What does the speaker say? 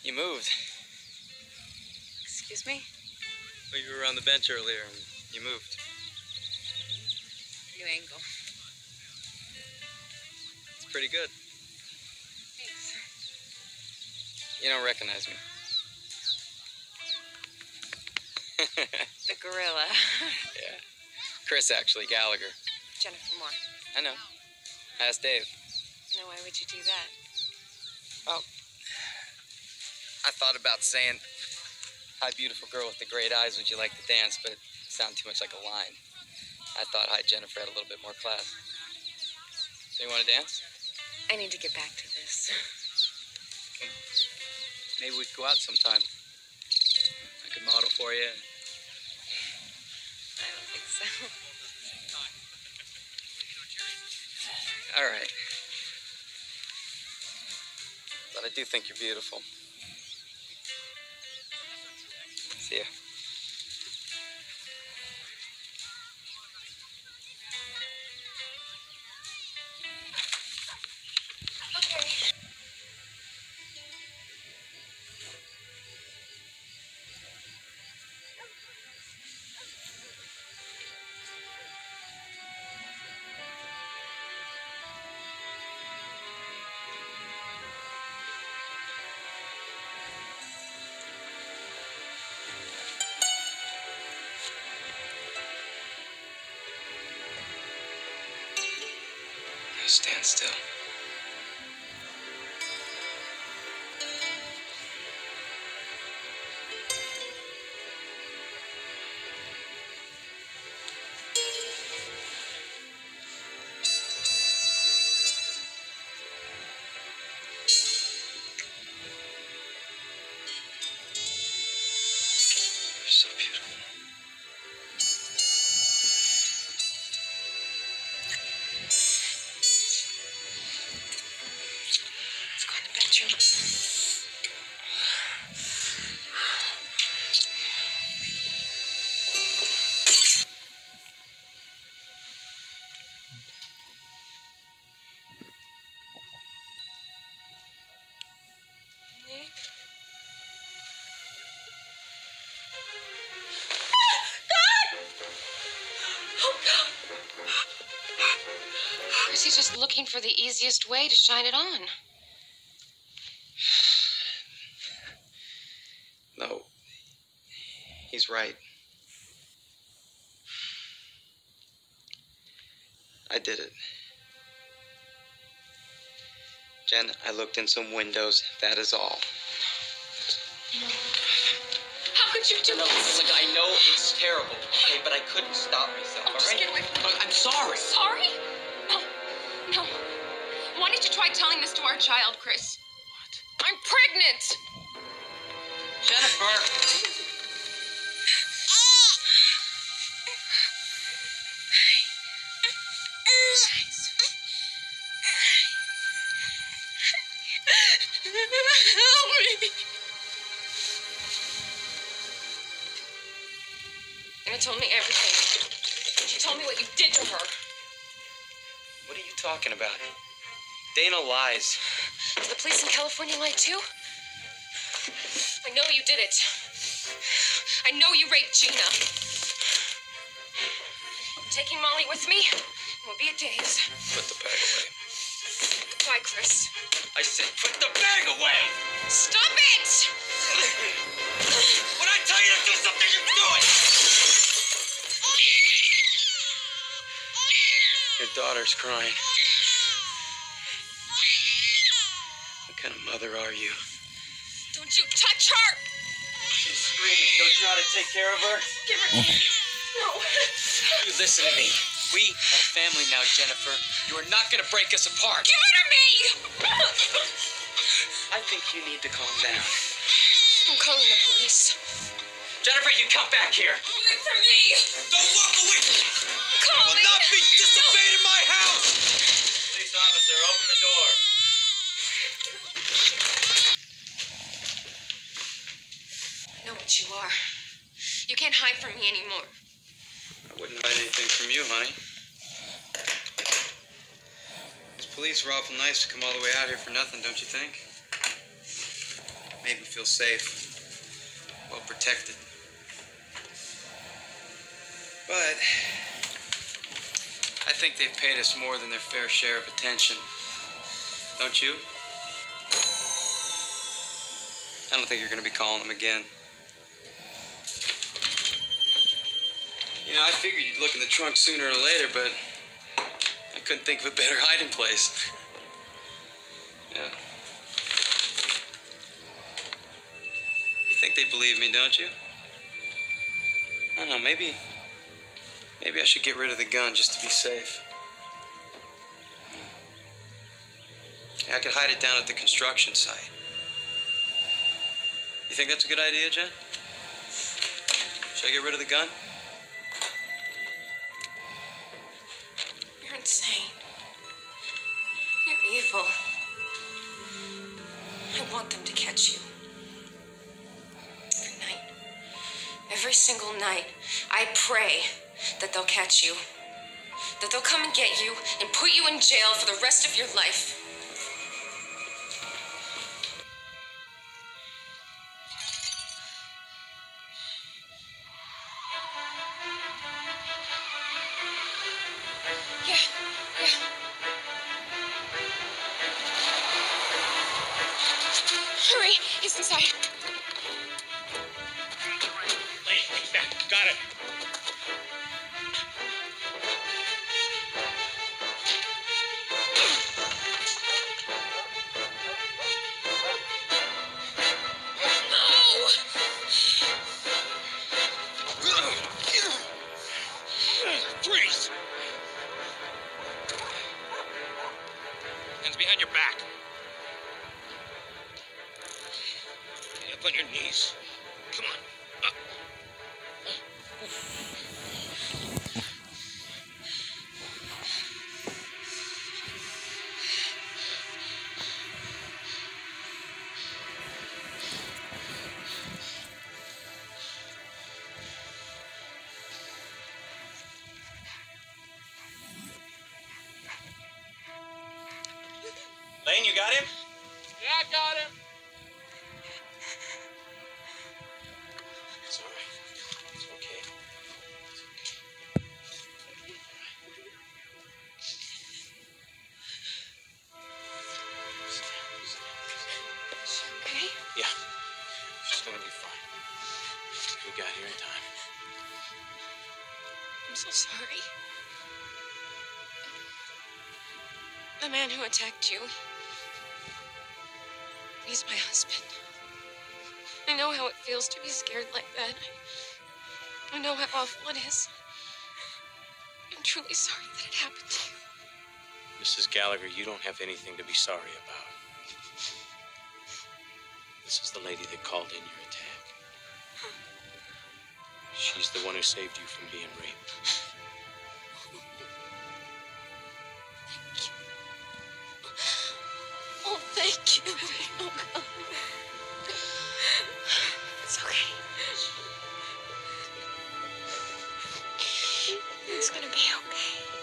You moved. Excuse me? Well, you were on the bench earlier and you moved. New angle. It's pretty good. Thanks. You don't recognize me. The gorilla. Yeah. Chris, actually, Gallagher. Jennifer Moore. I know. Ask Dave. No, why would you do that? Well, I thought about saying, "Hi, beautiful girl with the great eyes, would you like to dance?" But it sounded too much like a line. I thought, "Hi, Jennifer," had a little bit more class. So you want to dance? I need to get back to this. Maybe we could go out sometime. I could model for you. I don't think so. All right. But I do think you're beautiful. See ya. Okay. Stand still. You're so beautiful. Let's go in the bedroom. Nick? Oh, God! Chrissy's just looking for the easiest way to shine it on. No. He's right. I did it. Jen, I looked in some windows. That is all. How could you do this? Look, I know it's terrible, okay, but I couldn't stop myself, all Just right? get away from me. Look, I'm sorry. Sorry? No. No. Why did you try telling this to our child, Chris? What? I'm pregnant! Jennifer! Help me! Anna told me everything. She told me what you did to her. What are you talking about? Dana lies. Did the police in California lie too? I know you did it. I know you raped Gina. I'm taking Molly with me. We'll be at Dave's. Put the bag away. Bye, Chris. I said put the bag away! Stop it! When I tell you to do something, you do it! Your daughter's crying. What kind of mother are you? Don't you touch her! She's screaming. Don't you know how to take care of her? Give her to me. No. You listen to me. We are family now, Jennifer. You are not going to break us apart. Give her to me! I think you need to calm down. I'm calling the police. Jennifer, you come back here. Leave it from me! Don't walk away from me. Call You will me! not be disobeyed in my house. Police officer, open the door. I know what you are. You can't hide from me anymore. I wouldn't hide anything from you, honey. These police were awful nice to come all the way out here for nothing, don't you think? made me feel safe, well protected. But I think they've paid us more than their fair share of attention. Don't you? I don't think you're going to be calling them again. You know, I figured you'd look in the trunk sooner or later, but I couldn't think of a better hiding place. Yeah. You think they believe me, don't you? I don't know, maybe I should get rid of the gun just to be safe. Yeah, I could hide it down at the construction site. You think that's a good idea, Jen? Should I get rid of the gun? You're insane. You're evil. I want them to catch you. Every night. Every single night, I pray that they'll catch you. That they'll come and get you and put you in jail for the rest of your life. Yeah. Hurry, he's inside. Lane, he's back. Got it. Freeze! Hands behind your back. Up on your knees. Come on. Up. Lane, you got him? Yeah, I got him. It's all right. It's okay. Is she okay? Yeah. She's gonna be fine. We got here in time. I'm so sorry. The man who attacked you, he's my husband. I know how it feels to be scared like that. I know how awful it is. I'm truly sorry that it happened to you. Mrs. Gallagher, you don't have anything to be sorry about. This is the lady that called in your attack. She's the one who saved you from being raped. Oh, thank you. Oh, God. It's okay. It's gonna be okay.